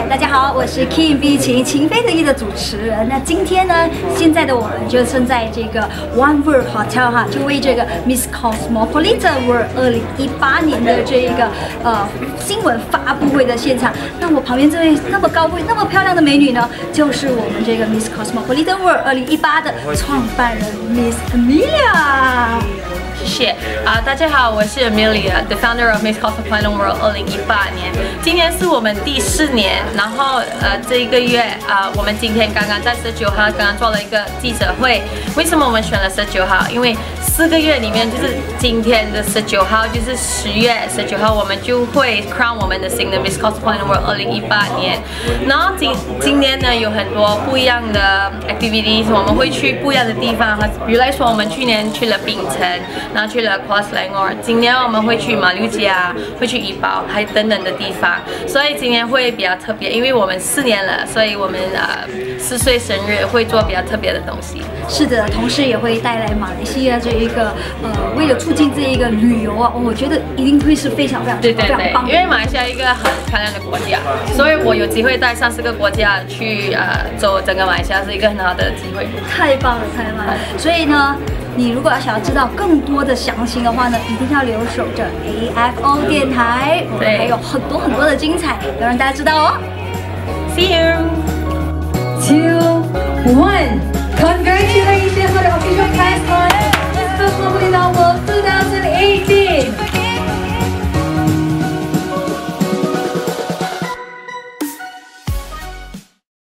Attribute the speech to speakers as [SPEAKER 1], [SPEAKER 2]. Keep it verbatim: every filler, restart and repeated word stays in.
[SPEAKER 1] 大家好，我是 Kim 碧琴情非得已的主持人。那今天呢，现在的我们就正在这个 One World Hotel 哈，就为这个 Miss Cosmopolitan World 二零一八年的这一个呃新闻发布会的现场。那我旁边这位那么高贵、那么漂亮的美女呢，就是我们这个 Miss Cosmopolitan World 二零一八的创办人 Miss Amelia。
[SPEAKER 2] 谢谢啊、呃，大家好，我是 Amelia，the founder of Miss Cosmopolitan World 二零一八年，今年是我们第四年，然后呃这一个月啊、呃，我们今天刚刚在十九号刚刚做了一个记者会。为什么我们选了十九号？因为四个月里面就是今天的十九号，就是十月十九号，我们就会 crown 我们的新的 Miss Cosmopolitan World 二零一八年。然后今今年呢有很多不一样的 activities， 我们会去不一样的地方，比如来说我们去年去了槟城。 然后去了 Kuala Selangor， 今年我们会去马六甲，会去怡保，还等等的地方，所以今年会比较特别，因为我们四年了，所以我们呃四岁生日会做比较特别的东西。
[SPEAKER 1] 是的，同时也会带来马来西亚这一个呃，为了促进这一个旅游啊，我觉得一定会是非常非常
[SPEAKER 2] 对对对，
[SPEAKER 1] 非常棒的。
[SPEAKER 2] 因为马来西亚一个很漂亮的国家，所以我有机会带三十个国家去呃走整个马来西亚，是一个很好的机会。
[SPEAKER 1] 太棒了，太棒了！所以呢。 你如果要想要知道更多的详情的话呢，一定要留守着 A F O 电台，我们还有很多很多的精彩要让大家知道哦。
[SPEAKER 2] See you.
[SPEAKER 3] Two, one. Congratulations for the official cast.